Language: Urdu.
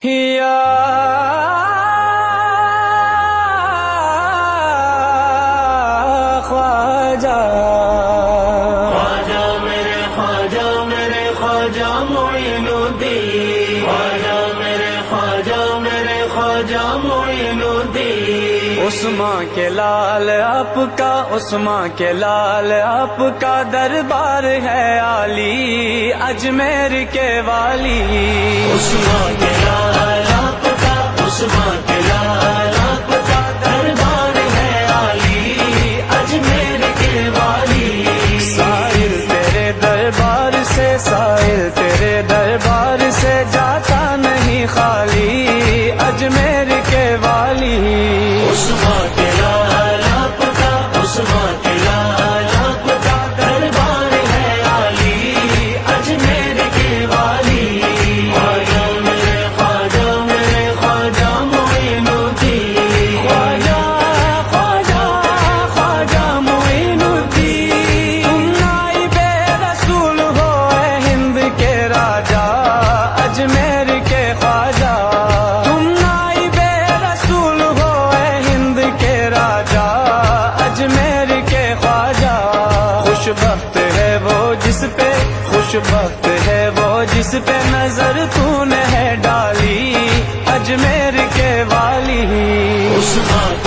یا خواجہ خواجہ میرے خواجہ میرے خواجہ معین الدین، خواجہ میرے خواجہ میرے خواجہ معین الدین۔ عثمان کے لال آپ کا، عثمان کے لال آپ کا دربار ہے عالی، اجمیر کے والی۔ عثمان کے لال آپ کا، عثمان کے لال آپ کا دربار ہے عالی، اجمیر کے والی۔ سائل تیرے دربار سے، سائل تیرے دربار سے جاتا نہیں خالی، اجمیر کے والی۔ عثمان کے لال آپ کا، عثمان کے لال آپ کا دربار ہے عالی، اجمیر کے والی۔ خواجہ میرے خواجہ میرے خواجہ معین الدین، خواجہ خواجہ خواجہ معین الدین، تم نائب رسول ہو اے ہند کے راجا، اجمیر کے خواجہ۔ تم نائب رسول ہو اے ہند کے راجا، اجمیر کے خواجہ۔ خوش بخت ہے وہ جس پہ، خوش بخت ہے وہ جس پہ نظر تو نے ہے ڈالی، اجمیر کے والی۔ عثمان